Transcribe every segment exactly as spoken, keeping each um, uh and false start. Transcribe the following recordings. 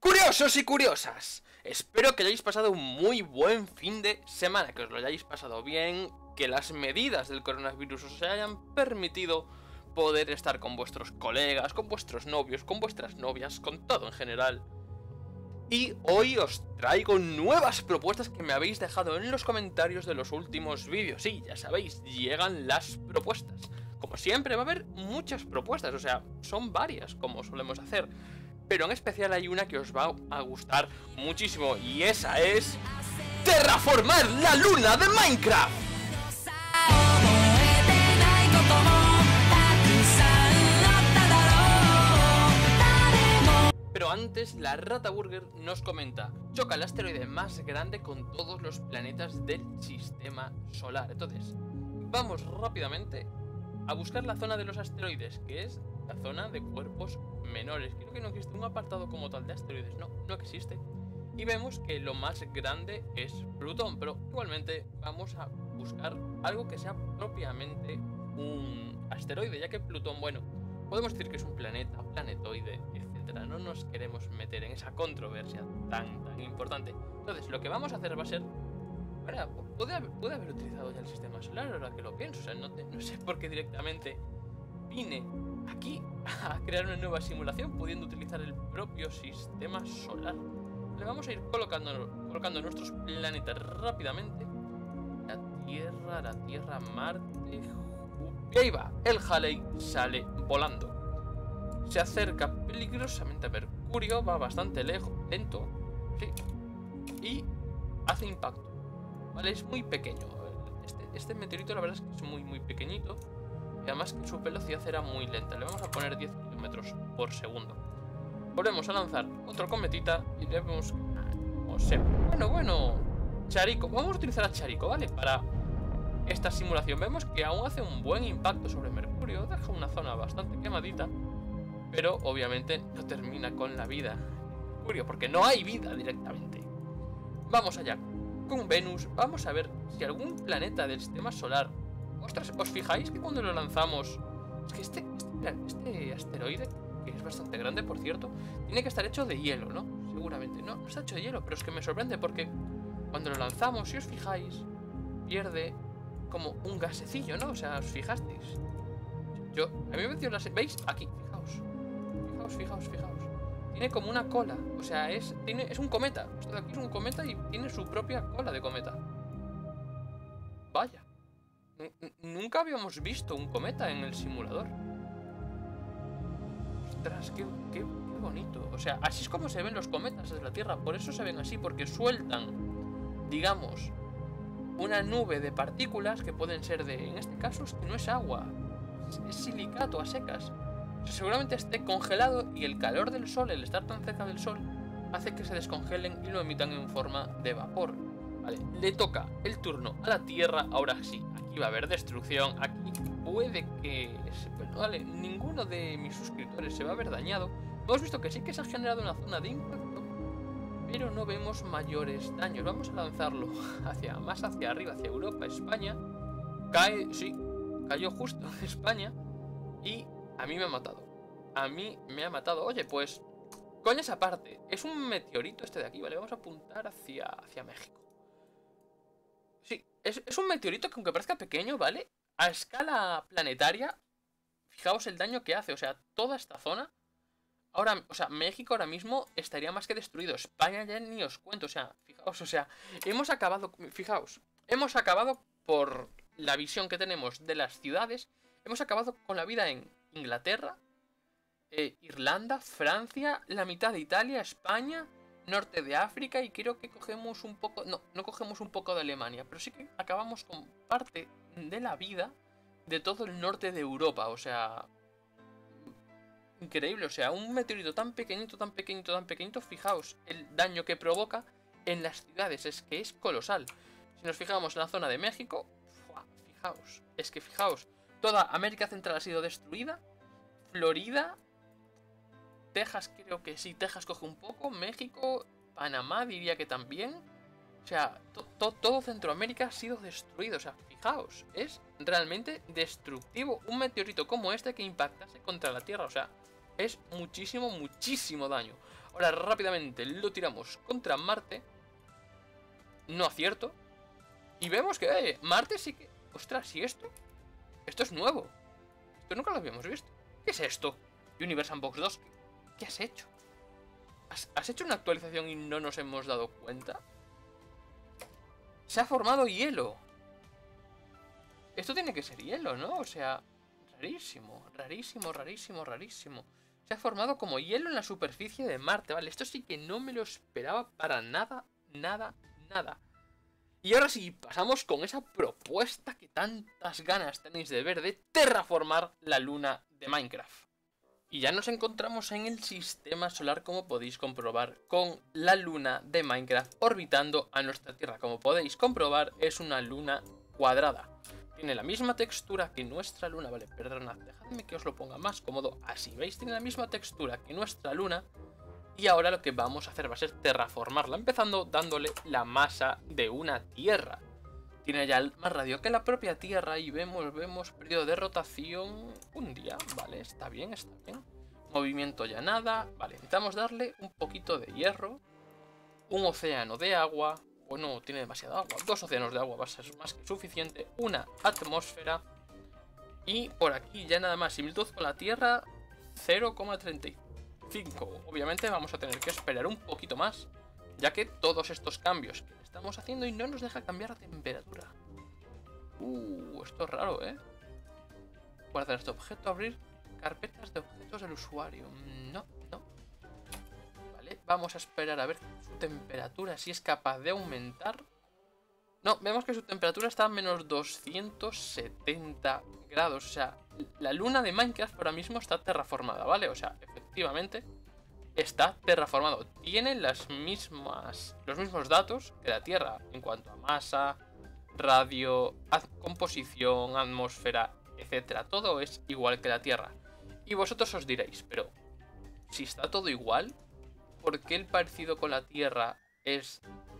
Curiosos y curiosas, espero que hayáis pasado un muy buen fin de semana, que os lo hayáis pasado bien, que las medidas del coronavirus os hayan permitido poder estar con vuestros colegas, con vuestros novios, con vuestras novias, con todo en general. Y hoy os traigo nuevas propuestas que me habéis dejado en los comentarios de los últimos vídeos. Sí, ya sabéis, llegan las propuestas. Como siempre va a haber muchas propuestas, o sea, son varias como solemos hacer. Pero en especial hay una que os va a gustar muchísimo y esa es terraformar la luna de Minecraft. Pero antes, la Rata Burger nos comenta: choca el asteroide más grande con todos los planetas del sistema solar. Entonces, vamos rápidamente a buscar la zona de los asteroides, que es la zona de cuerpos menores. Creo que no existe un apartado como tal de asteroides, no, no existe. Y vemos que lo más grande es Plutón, pero igualmente vamos a buscar algo que sea propiamente un asteroide, ya que Plutón, bueno, podemos decir que es un planeta, planetoide, etcétera. No nos queremos meter en esa controversia tan, tan importante. Entonces, lo que vamos a hacer va a ser... Ahora, puede haber, puede haber utilizado ya el sistema solar, ahora que lo pienso. O sea, no, te, no sé por qué directamente vine aquí a crear una nueva simulación pudiendo utilizar el propio sistema solar. Le vamos a ir colocando, colocando nuestros planetas rápidamente. La Tierra, la Tierra, Marte... Y ahí va, el Halley sale volando. Se acerca peligrosamente a Mercurio, va bastante lejos, lento, sí, y hace impacto. Vale, es muy pequeño. Este, este meteorito la verdad es que es muy muy pequeñito. Y además que su velocidad era muy lenta. Le vamos a poner diez kilómetros por segundo. Volvemos a lanzar otro cometita y le vemos... O sea, bueno, bueno, Charico. Vamos a utilizar a Charico, ¿vale? Para esta simulación. Vemos que aún hace un buen impacto sobre Mercurio. Deja una zona bastante quemadita. Pero obviamente no termina con la vida de Mercurio, porque no hay vida directamente. Vamos allá con Venus. Vamos a ver si algún planeta del sistema solar... Ostras, ¿os fijáis que cuando lo lanzamos... Es que este, este, este asteroide, que es bastante grande, por cierto, tiene que estar hecho de hielo, ¿no? Seguramente. No, no está hecho de hielo, pero es que me sorprende porque cuando lo lanzamos, si os fijáis, pierde como un gasecillo, ¿no? O sea, ¿os fijasteis? Yo, a mí me dio la... ¿Veis? Aquí, fijaos. Fijaos, fijaos, fijaos. Tiene como una cola. O sea, es, tiene, es un cometa. Esto de aquí es un cometa y tiene su propia cola de cometa. Vaya. Nunca habíamos visto un cometa en el simulador. Ostras, qué, qué, qué bonito. O sea, así es como se ven los cometas desde la Tierra. Por eso se ven así, porque sueltan, digamos, una nube de partículas que pueden ser de... En este caso es que no es agua, es, es silicato a secas. O sea, seguramente esté congelado y el calor del sol, el estar tan cerca del sol, hace que se descongelen y lo emitan en forma de vapor. Vale, le toca el turno a la Tierra. Ahora sí, aquí va a haber destrucción. Aquí puede que... Bueno, vale, ninguno de mis suscriptores se va a ver dañado. Hemos visto que sí que se ha generado una zona de impacto, pero no vemos mayores daños. Vamos a lanzarlo hacia más hacia arriba, hacia Europa, España. Cae, sí, cayó justo en España. Y a mí me ha matado. A mí me ha matado. Oye, pues, coño, esa parte. Es un meteorito este de aquí, ¿vale? Vamos a apuntar hacia, hacia México. Sí, es, es un meteorito que aunque parezca pequeño, ¿vale? A escala planetaria, fijaos el daño que hace. O sea, toda esta zona. Ahora, o sea, México ahora mismo estaría más que destruido. España ya ni os cuento. O sea, fijaos, o sea, hemos acabado, fijaos, hemos acabado por la visión que tenemos de las ciudades. Hemos acabado con la vida en Inglaterra, eh, Irlanda, Francia, la mitad de Italia, España, norte de África y creo que cogemos un poco... No, no cogemos un poco de Alemania, pero sí que acabamos con parte de la vida de todo el norte de Europa. O sea, increíble. O sea, un meteorito tan pequeñito, tan pequeñito, tan pequeñito, fijaos el daño que provoca en las ciudades. Es que es colosal. Si nos fijamos en la zona de México, ¡fua! Fijaos, es que fijaos, toda América Central ha sido destruida, Florida... Texas creo que sí, Texas coge un poco, México, Panamá diría que también. O sea, to, to, todo Centroamérica ha sido destruido. O sea, fijaos, es realmente destructivo un meteorito como este que impactase contra la Tierra. O sea, es muchísimo, muchísimo daño. Ahora rápidamente lo tiramos contra Marte. No acierto. Y vemos que eh, Marte sí que... Ostras, ¿y esto? Esto es nuevo. Esto nunca lo habíamos visto. ¿Qué es esto? Universe Unbox dos. ¿Qué, qué has hecho? ¿Has, ¿Has hecho una actualización y no nos hemos dado cuenta? Se ha formado hielo. Esto tiene que ser hielo, ¿no? O sea, rarísimo, rarísimo, rarísimo, rarísimo. Se ha formado como hielo en la superficie de Marte, ¿vale? Esto sí que no me lo esperaba para nada, nada, nada. Y ahora sí, pasamos con esa propuesta que tantas ganas tenéis de ver, de terraformar la luna de Minecraft. Y ya nos encontramos en el sistema solar, como podéis comprobar, con la luna de Minecraft orbitando a nuestra Tierra. Como podéis comprobar, es una luna cuadrada. Tiene la misma textura que nuestra luna, vale, perdonad, dejadme que os lo ponga más cómodo. Así, ¿veis? Tiene la misma textura que nuestra luna. Y ahora lo que vamos a hacer va a ser terraformarla, empezando dándole la masa de una Tierra. Tiene ya más radio que la propia Tierra y vemos, vemos periodo de rotación un día, vale, está bien, está bien. Movimiento ya nada, vale, necesitamos darle un poquito de hierro, un océano de agua, bueno, tiene demasiada agua, dos océanos de agua va a ser más que suficiente, una atmósfera y por aquí ya nada más, similitud con la Tierra cero coma treinta y cinco. Obviamente vamos a tener que esperar un poquito más, ya que todos estos cambios que estamos haciendo y no nos deja cambiar la temperatura. Uh, esto es raro, ¿eh? Guardar este objeto, abrir carpetas de objetos del usuario. No, no. Vale, vamos a esperar a ver su temperatura, si es capaz de aumentar. No, vemos que su temperatura está a menos doscientos setenta grados. O sea, la luna de Minecraft ahora mismo está terraformada, ¿vale? O sea, efectivamente está terraformado. Tiene las mismas, los mismos datos que la Tierra en cuanto a masa, radio, composición, atmósfera, etcétera. Todo es igual que la Tierra. Y vosotros os diréis, pero si está todo igual, ¿por qué el parecido con la Tierra es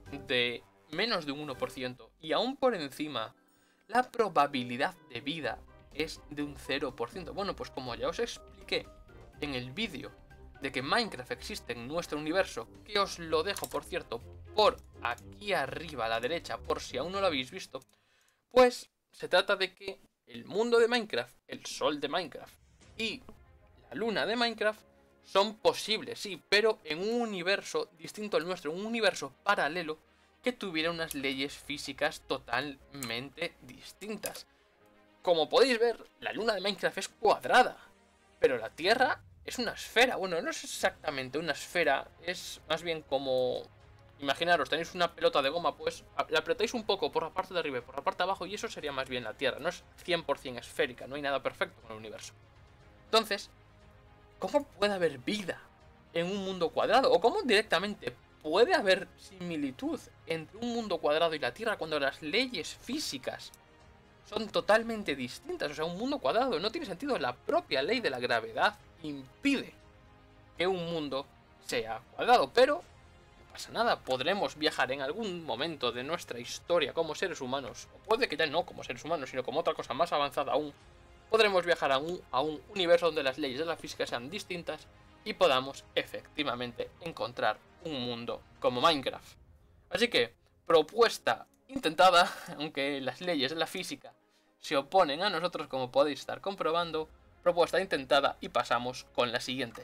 de menos de un uno por ciento? Y aún por encima, la probabilidad de vida es de un cero por ciento. Bueno, pues como ya os expliqué en el vídeo de que Minecraft existe en nuestro universo, que os lo dejo, por cierto, por aquí arriba a la derecha, por si aún no lo habéis visto, pues se trata de que el mundo de Minecraft, el sol de Minecraft y la luna de Minecraft son posibles, sí, pero en un universo distinto al nuestro, un universo paralelo que tuviera unas leyes físicas totalmente distintas. Como podéis ver, la luna de Minecraft es cuadrada, pero la Tierra es una esfera. Bueno, no es exactamente una esfera, es más bien como... Imaginaros, tenéis una pelota de goma, pues la apretáis un poco por la parte de arriba y por la parte de abajo y eso sería más bien la Tierra. No es cien por cien esférica, no hay nada perfecto con el universo. Entonces, ¿cómo puede haber vida en un mundo cuadrado? ¿O cómo directamente puede haber similitud entre un mundo cuadrado y la Tierra cuando las leyes físicas son totalmente distintas? O sea, un mundo cuadrado no tiene sentido. La propia ley de la gravedad impide que un mundo sea cuadrado, pero no pasa nada, podremos viajar en algún momento de nuestra historia como seres humanos, o puede que ya no como seres humanos, sino como otra cosa más avanzada aún. Podremos viajar a un, a un universo donde las leyes de la física sean distintas y podamos efectivamente encontrar un mundo como Minecraft. Así que, propuesta intentada, aunque las leyes de la física se oponen a nosotros, como podéis estar comprobando. Propuesta intentada y pasamos con la siguiente.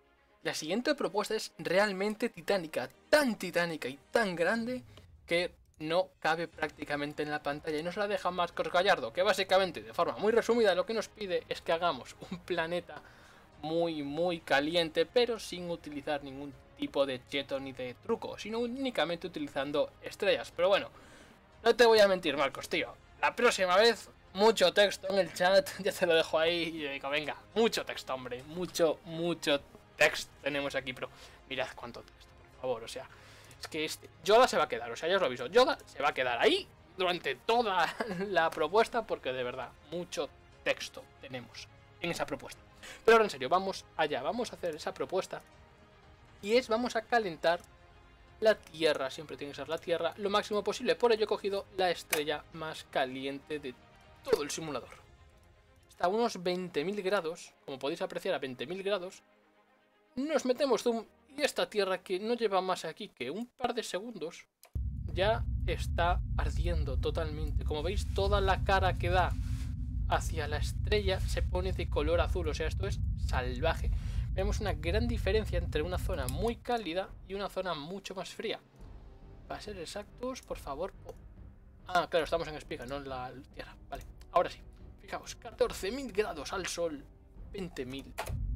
La siguiente propuesta es realmente titánica, tan titánica y tan grande que no cabe prácticamente en la pantalla y nos la deja Marcos Gallardo, que básicamente, de forma muy resumida, lo que nos pide es que hagamos un planeta muy muy caliente, pero sin utilizar ningún tipo de cheto ni de truco, sino únicamente utilizando estrellas. Pero bueno, no te voy a mentir, Marcos, tío, la próxima vez mucho texto en el chat, ya te lo dejo ahí y yo digo, venga, mucho texto, hombre, mucho, mucho texto tenemos aquí, pero mirad cuánto texto, por favor, o sea, es que este Yoda se va a quedar, o sea, ya os lo aviso, Yoda se va a quedar ahí durante toda la propuesta porque de verdad, mucho texto tenemos en esa propuesta. Pero ahora en serio, vamos allá, vamos a hacer esa propuesta y es, vamos a calentar la Tierra, siempre tiene que ser la Tierra, lo máximo posible. Por ello he cogido la estrella más caliente de todo el simulador. Está a unos veinte mil grados, como podéis apreciar a veinte mil grados. Nos metemos zoom Y esta Tierra, que no lleva más aquí que un par de segundos, ya está ardiendo totalmente. Como veis, toda la cara que da hacia la estrella se pone de color azul. O sea, esto es salvaje. Vemos una gran diferencia entre una zona muy cálida y una zona mucho más fría. Para ser exactos, por favor. Ah, claro, estamos en espiga, no en la Tierra. Vale, ahora sí. Fijaos, catorce mil grados al sol, veinte mil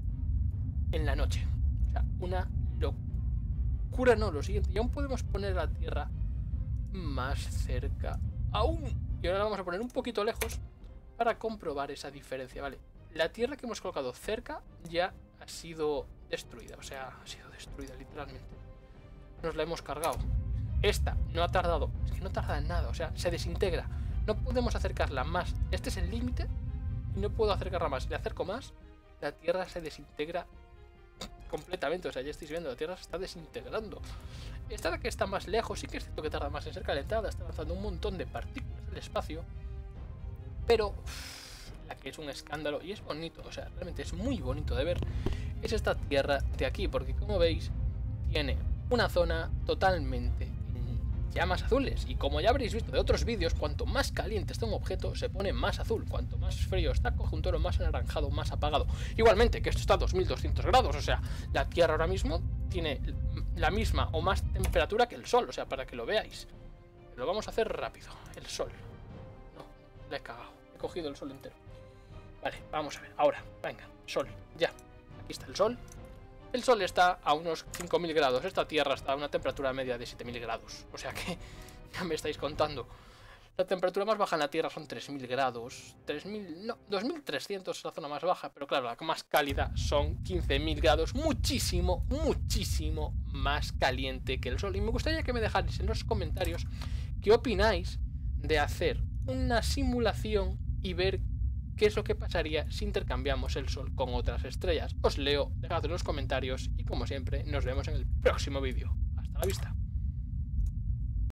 en la noche. O sea, una locura. No, lo siguiente. Y aún podemos poner la Tierra más cerca aún. Y ahora la vamos a poner un poquito lejos para comprobar esa diferencia. Vale, la Tierra que hemos colocado cerca ya ha sido destruida. O sea, ha sido destruida literalmente. Nos la hemos cargado. Esta no ha tardado, es que no tarda en nada, o sea, se desintegra. No podemos acercarla más. Este es el límite y no puedo acercarla más. Si le acerco más, la Tierra se desintegra completamente. O sea, ya estáis viendo, la Tierra se está desintegrando. Esta que está más lejos, sí que es cierto que tarda más en ser calentada, está lanzando un montón de partículas del espacio. Pero uff, la que es un escándalo y es bonito, o sea, realmente es muy bonito de ver, es esta Tierra de aquí, porque como veis, tiene una zona totalmente llamas azules, y como ya habréis visto de otros vídeos, cuanto más caliente está un objeto se pone más azul, cuanto más frío está coge un tono más anaranjado, más apagado. Igualmente que esto está a dos mil doscientos grados, o sea, la Tierra ahora mismo tiene la misma o más temperatura que el Sol, o sea, para que lo veáis. Lo vamos a hacer rápido. El Sol, no, la he cagado, he cogido el Sol entero. Vale, vamos a ver, ahora, venga, Sol, ya, aquí está el Sol. El Sol está a unos cinco mil grados, esta Tierra está a una temperatura media de siete mil grados. O sea que ya me estáis contando. La temperatura más baja en la Tierra son tres mil grados. tres mil, no, dos mil trescientos es la zona más baja, pero claro, la más cálida son quince mil grados. Muchísimo, muchísimo más caliente que el Sol. Y me gustaría que me dejarais en los comentarios qué opináis de hacer una simulación y ver qué es lo que pasaría si intercambiamos el Sol con otras estrellas. Os leo, dejad en los comentarios y como siempre nos vemos en el próximo vídeo. Hasta la vista.